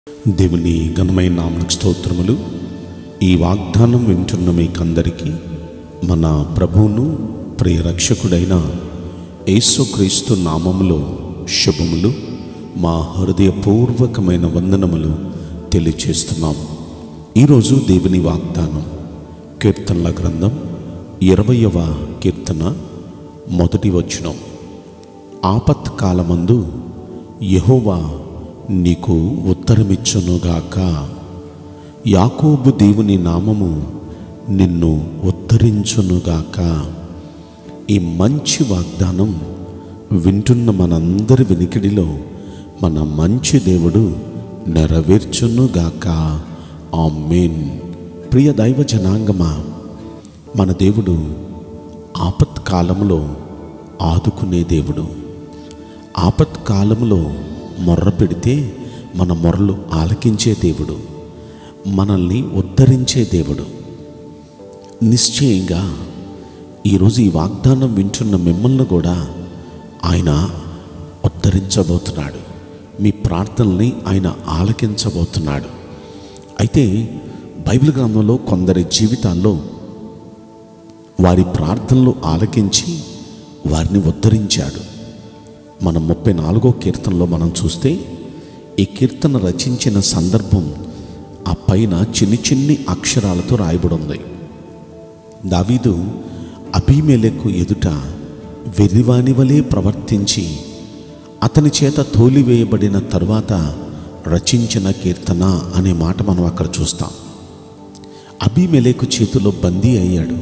దేవుని ఘనమైన నామమునకు స్తోత్రములు. ఈ వాగ్దానం వింటున్న మీకందరికీ మన ప్రభువును ప్రియ రక్షకుడైన యేసుక్రీస్తు నామములో శుభములు, మా హృదయపూర్వకమైన వందనములు తెలియచేస్తున్నాం. ఈరోజు దేవుని వాగ్దానం కీర్తనల గ్రంథం 20వ కీర్తన మొదటి వచనం. ఆపత్కాలమందు యెహోవా నీకు ఉత్తరమిచ్చునుగాక. యాకోబు దేవుని నామము నిన్ను ఉద్ధరించునుగాక. ఈ మంచి వాగ్దానం వింటున్న మనందరి వినికిడిలో మన మంచి దేవుడు నెరవేర్చునుగాక. ఆమేన్. ప్రియ దైవ జనాంగమా, మన దేవుడు ఆపత్కాలంలో ఆదుకునే దేవుడు. ఆపత్కాలంలో మొర్ర పెడితే మన మొర్రలు ఆలకించే దేవుడు, మనల్ని ఉద్ధరించే దేవుడు. నిశ్చయంగా ఈరోజు ఈ వాగ్దానం వింటున్న మిమ్మల్ని కూడా ఆయన ఉద్ధరించబోతున్నాడు. మీ ప్రార్థనల్ని ఆయన ఆలకించబోతున్నాడు. అయితే బైబిల్ గ్రంథంలో కొందరి జీవితాల్లో వారి ప్రార్థనలు ఆలకించి వారిని ఉద్ధరించాడు. మనం 34వ కీర్తనలో మనం చూస్తే ఈ కీర్తన రచించిన సందర్భం ఆ పైన చిన్ని అక్షరాలతో రాయబడి ఉంది. దావీదు అబీమెలెకు ఎదుట వెర్రివాని వలె ప్రవర్తించి అతని చేత తోలివేయబడిన తరువాత రచించిన కీర్తన అనే మాట మనం అక్కడ చూస్తాం. అబీమెలెకు చేతిలో బందీ అయ్యాడు.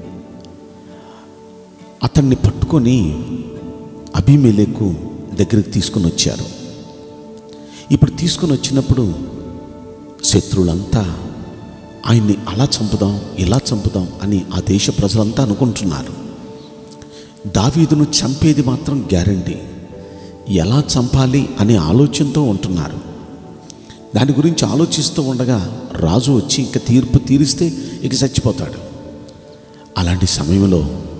అతన్ని పట్టుకొని అబీమెలెకు దగ్గరికి తీసుకుని వచ్చారు. ఇప్పుడు తీసుకుని వచ్చినప్పుడు శత్రువులంతా ఆయన్ని అలా చంపుదాం ఇలా చంపుదాం అని ఆ దేశ ప్రజలంతా అనుకుంటున్నారు. దావీదును చంపేది మాత్రం గ్యారంటీ. ఎలా చంపాలి అనే ఆలోచనతో ఉంటున్నారు. దాని గురించి ఆలోచిస్తూ ఉండగా రాజు వచ్చి ఇంక తీర్పు తీరిస్తే ఇక చచ్చిపోతాడు. అలాంటి సమయంలో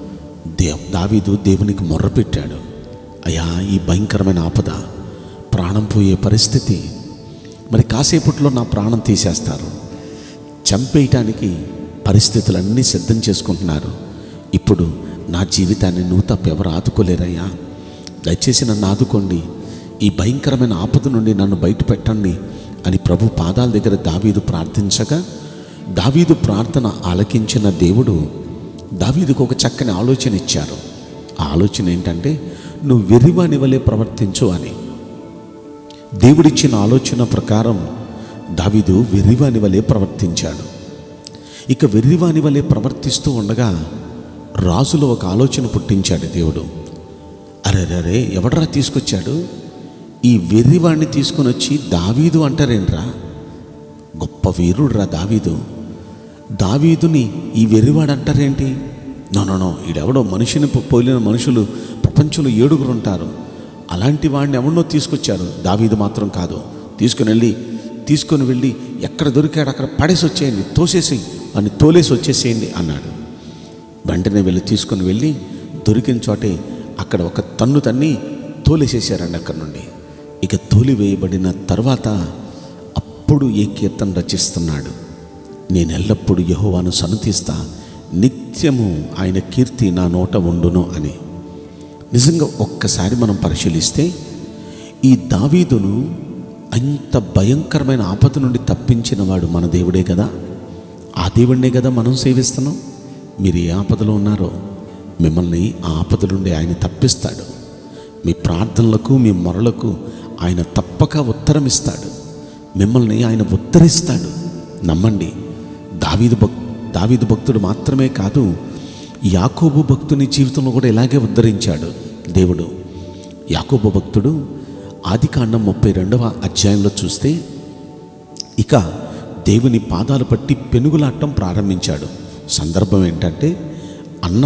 దావీదు దేవునికి మొర్రపెట్టాడు. అయ్యా, ఈ భయంకరమైన ఆపద, ప్రాణం పోయే పరిస్థితి, మరి కాసేపట్లో నా ప్రాణం తీసేస్తారు, చంపేయటానికి పరిస్థితులన్నీ సిద్ధం చేసుకుంటున్నారు. ఇప్పుడు నా జీవితాన్ని నువ్వు తప్ప ఎవరు ఆదుకోలేరయ్యా, దయచేసి నన్ను ఆదుకోండి, ఈ భయంకరమైన ఆపద నుండి నన్ను బయట పెట్టండి అని ప్రభు పాదాల దగ్గర దావీదు ప్రార్థించగా, దావీదు ప్రార్థన ఆలకించిన దేవుడు దావీదుకు ఒక చక్కని ఆలోచన ఇచ్చారు. ఆ ఆలోచన ఏంటంటే, నువ్వు వెర్రివాని వలె ప్రవర్తించు అని. దేవుడిచ్చిన ఆలోచన ప్రకారం దావీదు వెర్రివాని వలె ప్రవర్తించాడు. ఇక వెర్రివాని వలె ప్రవర్తిస్తూ ఉండగా రాజులో ఒక ఆలోచన పుట్టించాడు దేవుడు. అరే, ఎవడరా తీసుకొచ్చాడు? ఈ వెర్రివాడిని తీసుకొని వచ్చి దావీదు అంటారేంట్రా? గొప్ప వీరుడురా దావీదు. దావీదుని ఈ వెర్రివాడు అంటారేంటి? నో, ఈడెవడో మనిషిని పోలిన మనుషులు ప్రపంచంలో 7 ఉంటారు. అలాంటి వాడిని ఎవరినో తీసుకొచ్చారు, దావీదు మాత్రం కాదు. తీసుకొని వెళ్ళి ఎక్కడ దొరికాడు అక్కడ పడేసి వచ్చేయండి, తోలేసి వచ్చేసేయండి అన్నాడు. వెంటనే వెళ్ళి తీసుకొని వెళ్ళి దొరికిన చోటే అక్కడ ఒక తన్ను తన్ని తోలేసేసారండి అక్కడి నుండి. ఇక తోలివేయబడిన తర్వాత అప్పుడు ఈ కీర్తన రచిస్తున్నాడు. నేను ఎల్లప్పుడూ యెహోవాను సన్నుతిస్తా, నిత్యము ఆయన కీర్తి నా నోట ఉండును అని. నిజంగా ఒక్కసారి మనం పరిశీలిస్తే ఈ దావీదును అంత భయంకరమైన ఆపద నుండి తప్పించిన వాడు మన దేవుడే కదా. ఆ దేవుడినే కదా మనం సేవిస్తున్నాం. మీరు ఏ ఆపదలో ఉన్నారో మిమ్మల్ని ఆ ఆపద నుండి ఆయన తప్పిస్తాడు. మీ ప్రార్థనలకు మీ మొరలకు ఆయన తప్పక ఉత్తరం ఇస్తాడు. మిమ్మల్ని ఆయన ఉద్ధరిస్తాడు. నమ్మండి. దావీదు భక్తుడు మాత్రమే కాదు, యాకోబు భక్తుని జీవితంలో కూడా ఇలాగే ఉద్ధరించాడు దేవుడు. యాకోబు భక్తుడు ఆదికాండం 32వ అధ్యాయంలో చూస్తే ఇక దేవుని పాదాలు పట్టి పెనుగులాటం ప్రారంభించాడు. సందర్భం ఏంటంటే, అన్న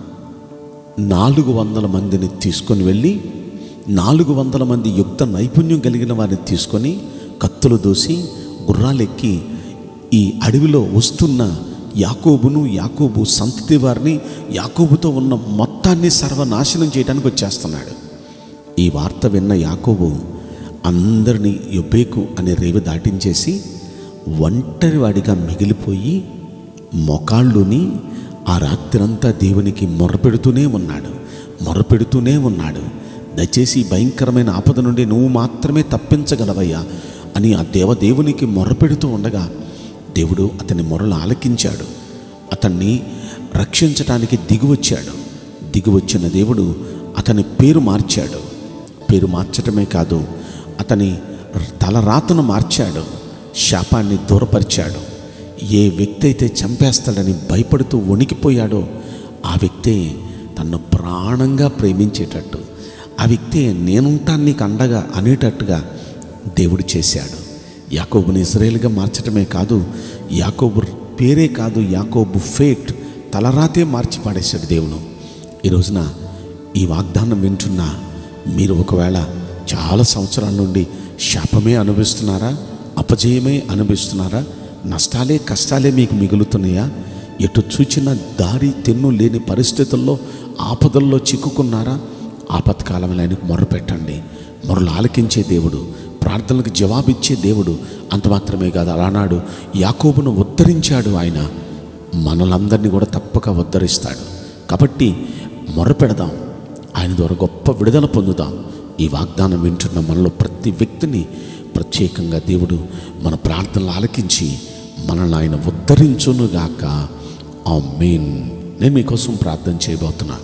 400 మందిని తీసుకొని వెళ్ళి 400 మంది యుక్త నైపుణ్యం కలిగిన వారిని తీసుకొని కత్తులు దూసి గుర్రాలెక్కి ఈ అడవిలో వస్తున్న యాకోబు సంతతి వారిని, యాకోబుతో ఉన్న మొత్తాన్ని సర్వనాశనం చేయడానికి వచ్చేస్తున్నాడు. ఈ వార్త విన్న యాకోబు అందరినీ యొబ్బేకు అనే రేవు దాటించేసి ఒంటరివాడిగా మిగిలిపోయి మోకాళ్ళుని ఆ రాత్రంతా దేవునికి మొర్రపెడుతూనే ఉన్నాడు. దయచేసి ఈ భయంకరమైన ఆపద నుండి నువ్వు మాత్రమే తప్పించగలవయ్యా అని ఆ దేవునికి మొర్రపెడుతూ ఉండగా దేవుడు అతని మొరలు ఆలకించాడు. అతన్ని రక్షించటానికి దిగివచ్చిన దేవుడు అతని పేరు మార్చాడు. పేరు మార్చటమే కాదు, అతని తలరాతను మార్చాడు, శాపాన్ని దూరపరిచాడు. ఏ వ్యక్తి అయితే చంపేస్తాడని భయపడుతూ వణికిపోయాడో ఆ వ్యక్తే తన్ను ప్రాణంగా ప్రేమించేటట్టు, ఆ వ్యక్తే నేనుంటాను నీకు అండగా అనేటట్టుగా దేవుడు చేశాడు. యాకోబుని ఇశ్రాయేలుగా మార్చటమే కాదు, యాకోబు పేరే కాదు, యాకోబు ఫేట్ తలరాతే మార్చి పాడేశాడు దేవుడు. ఈ రోజున ఈ వాగ్దానం వింటున్న మీరు ఒకవేళ చాలా సంవత్సరాల నుండి శాపమే అనుభవిస్తున్నారా, అపజయమే అనుభవిస్తున్నారా, నష్టాలే కష్టాలే మీకు మిగులుతున్నాయా, ఎటు చూచిన దారి తెన్ను లేని పరిస్థితుల్లో ఆపదల్లో చిక్కుకున్నారా, ఆపత్కాలంలో ఆయనకు మొర్ర పెట్టండి. మొరలు ఆలకించే దేవుడు, ప్రార్థనలకు జవాబిచ్చే దేవుడు. అంత మాత్రమే కాదు, అలానాడు యాకోబును ఉద్ధరించాడు ఆయన, మనలందరినీ కూడా తప్పక ఉద్ధరిస్తాడు. కాబట్టి మొర్ర పెడదాం, ఆయన ద్వారా గొప్ప విడుదల పొందుదాం. ఈ వాగ్దానం వింటున్న మనలో ప్రతి వ్యక్తిని ప్రత్యేకంగా దేవుడు మన ప్రార్థనలు ఆలకించి మనల్ని ఆయన ఉద్ధరించునుగాక. ఆమేన్. నేను మీకోసం ప్రార్థన చేయబోతున్నాను.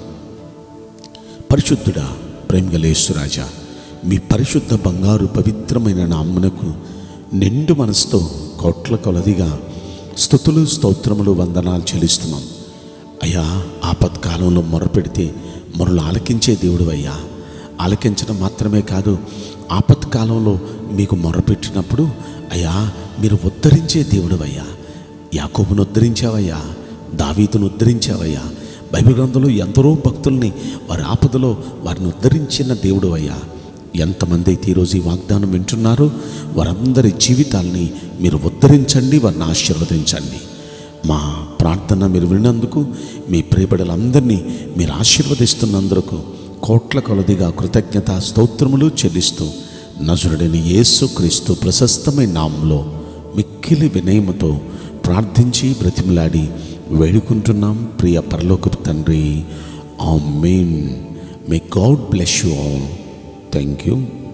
పరిశుద్ధుడా, ప్రేమగల యేసురాజా, మీ పరిశుద్ధ బంగారు పవిత్రమైన నామమునకు నిండు మనసుతో కోట్ల కొలదిగా స్తుతులు స్తోత్రములు వందనాలు చెల్లిస్తున్నాం. అయ్యా, ఆపత్కాలంలో మొరపెడితే మొరలు ఆలకించే దేవుడు అయ్యా. ఆలకించడం మాత్రమే కాదు, ఆపత్కాలంలో మీకు మొరపెట్టినప్పుడు అయ్యా మీరు ఉద్ధరించే దేవుడు అయ్యా. యాకోబును ఉద్ధరించావయ్యా, దావీదును ఉద్ధరించావయ్యా. బైబిల్ గ్రంథంలో ఎందరో భక్తుల్ని వారి ఆపదలో వారిని ఉద్ధరించిన దేవుడు అయ్యా. ఎంతమంది అయితే ఈరోజు ఈ వాగ్దానం వింటున్నారో వారందరి జీవితాల్ని మీరు ఉద్ధరించండి, వారిని ఆశీర్వదించండి. మా ప్రార్థన మీరు విన్నందుకు, మీ ప్రియబిడ్డలందరినీ మీరు ఆశీర్వదిస్తున్నందుకు కోట్ల కొలదిగా కృతజ్ఞత స్తోత్రములు చెల్లిస్తూ నజరుడైన యేసుక్రీస్తు ప్రశస్తమైన నామములో మిక్కిలి వినయముతో ప్రార్థించి బ్రతిమలాడి వేడుకుంటున్నాం ప్రియ పరలోకపు తండ్రి. Amen. May God bless you all. Thank you.